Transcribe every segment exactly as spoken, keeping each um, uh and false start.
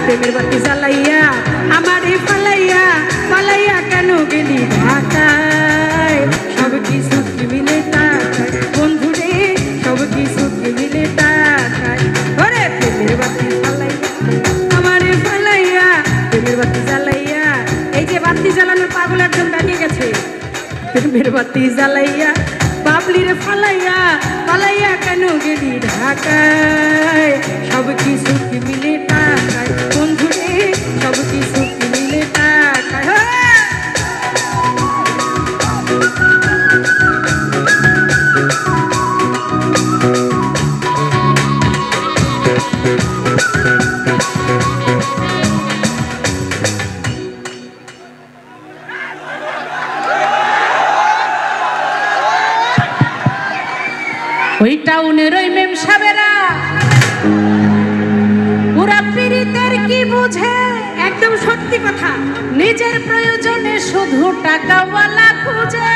প্রেমের বাতি জ্বালাইয়া আমারে ফালাইয়া ফালাইয়া কেন গেলি ঢাকায় সব কিছু কি মিলে টাকায় বন্ধু রে সব কিছু কি মিলে টাকায় ওরে প্রেমের বাতি জ্বালাইয়া আমারে ফালাইয়া প্রেমের বাতি জ্বালাইয়া এই যে বাতি জ্বালানোর পাগল একজন দাঁড়িয়ে গেছে প্রেমের বাতি জ্বালাইয়া বাবলিরে ফালাইয়া ফালাইয়া কেন গেলি ঢাকায় সব কিছু কি মিলে টাকায় বন্ধু রে সব কিছু কি মিলে টাকায় ওই টাউনের ওই মেম সাবেরা পুরা পীড়িতের কি বুঝে একদম সত্যি কথা নিজের প্রয়োজনে শুধু টাকাওয়ালা খুঁজে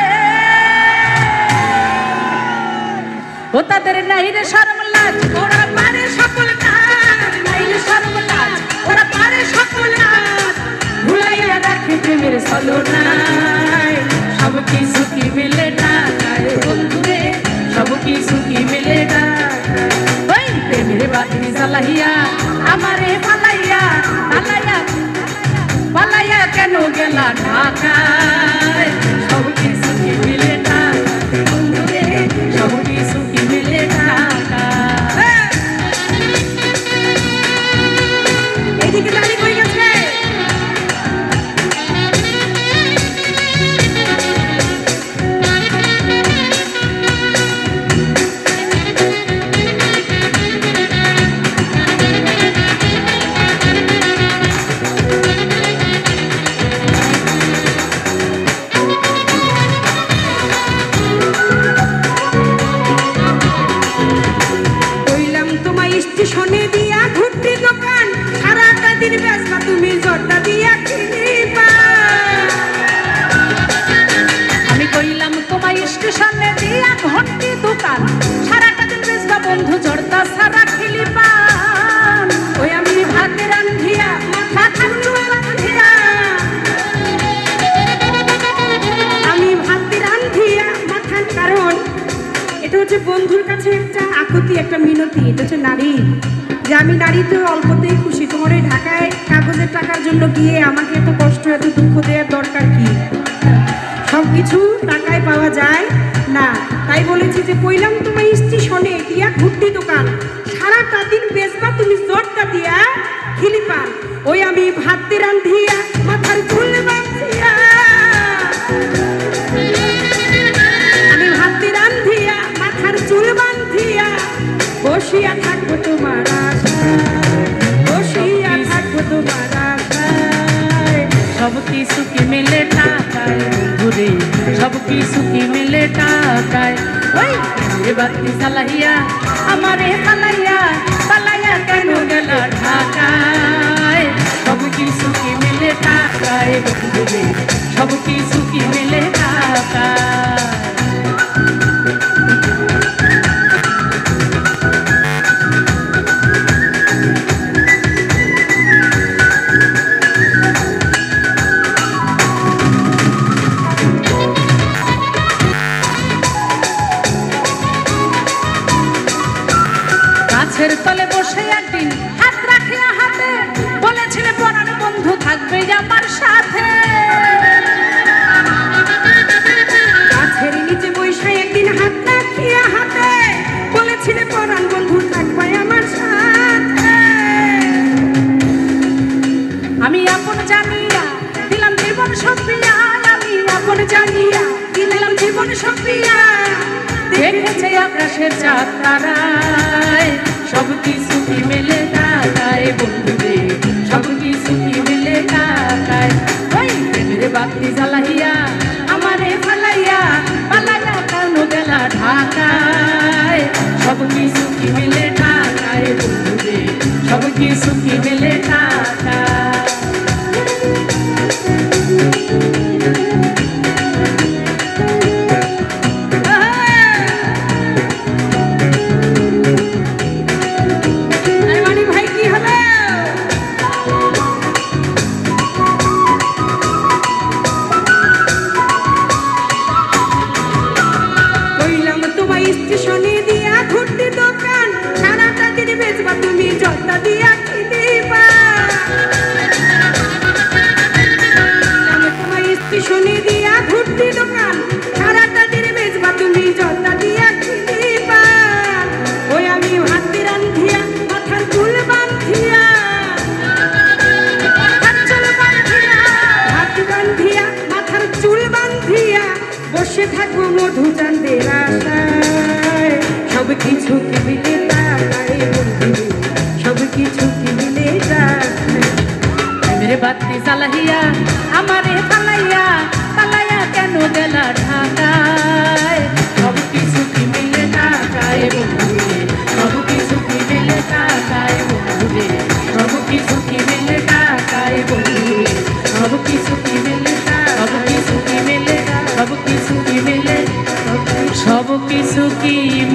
ও তাদের নাই রে শরম লাজ ওরা পারে সকল কাজ নাই রে শরম লাজ ওরা পারে সকল কাজ ভুলাইয়া রাখে প্রেমের ছলনায় সব কিছু কি মিলে টাকায় বন্ধুরে সব কিছু কি মিলে টাকায় ওই প্রেমের বাতি জ্বালাইয়া আমারে ফালাইয়া ফালাইয়া ফালাইয়া কেন গেলা ঢাকায় সব কিছু কি মিলে টাকায় বন্ধুরে সব কিছু কি মিলে টাকায় এইদিকে দাঁড়িয়ে কই গেছে স্টেশনে দিয়া ঘুরতি দোকান সারাটা দিন বেচবা তুমি জর্দা দিয়া কিনিবা আমি কইলাম তোমায় স্টেশনে দিয়া ঘুরতি দোকান সারাটা দিন বেচবা বন্ধু জর্দা সারা খিলিবা ওই আমি ভাতে রান্ধিয়া মাথা চুল রান্ধিয়া আমি ভাতে রান্ধিয়া মাথা কারণ এটা হচ্ছে বন্ধুর কাছে একটা আকুতি একটা মিনতি এটা হচ্ছে নারী যে আমি নারী তো অল্পতেই খুশি তোমার এই ঢাকায় কাগজের টাকার জন্য গিয়ে আমাকে এত কষ্ট এত দুঃখ দেওয়ার দরকার কি সব কিছু টাকায় পাওয়া যায় না তাই বলেছি যে কইলাম তোমার স্টেশনে দিয়া ঘুরতি দোকান সারাটা দিন বেচবা তুমি জর্দা দিয়া খিলিপা ওই আমি ভাতে রান্ধিয়া মাথার চুল বাঁধিয়া আমি ভাতে রান্ধিয়া মাথার চুল বাঁধিয়া বসিয়া থাকবো তোমার আশায় বসিয়া থাকবো তোমার আশায় সব কিছু কি মিলে টাকায় ঘুরে সব কিছু কি মিলে টাকায় ওই বাতি জ্বালাইয়া আমারে ফালাইয়া ফালাইয়া কেন গেল ঢাকায় সব কিছু কি মিলে টাকায় ঘুরে সব কিছু কি মিলে টাকায় গাছের তলে বসে একদিন হাত রাখিয়া হাতে বলেছিলে পরাণ বন্ধু থাকবে আমার সাথে গাছের নিচে বসে একদিন হাত রাখিয়া হাতে বলেছিলে পরাণ বন্ধু থাকবে আমার সাথে আমি আপন জানিয়া দিলাম জীবন সপিয়া আমি আপন জানিয়া দিলাম জীবন সপিয়া দেখেছে আকাশের চাঁদ তারায় সব কিছু কি মিলে টাকায় বন্ধুরে সব কিছু কি মিলে টাকায় ওই প্রেমের বাতি জ্বালাইয়া আমারে ফালাইয়া পালাইয়া কেন গেলা ঢাকায় সব কিছু কি মিলে টাকায় বন্ধুরে সব কিছু কি মিলে টাকায় বসে থাকবো মধু চাঁদের আশায়, সব কিছু কি মিলে তাকায় বন্ধু, সব কিছু কি মিলে তাকায়। মেরে বাতি জ্বালাইয়া আমারে পালাইয়া পালাইয়া কেন গেলা ঢাকায়? সব কিছু কি মিলে তাকায় বন্ধুরে, সব কিছু কি মিলে তাকায় বন্ধুরে, সব কিছু কি মিলে তাকায় বন্ধুরে, সব কিছু কি মিলে সব কিছু কি মিলে সব কিছু কি মিলে সব কিছু কি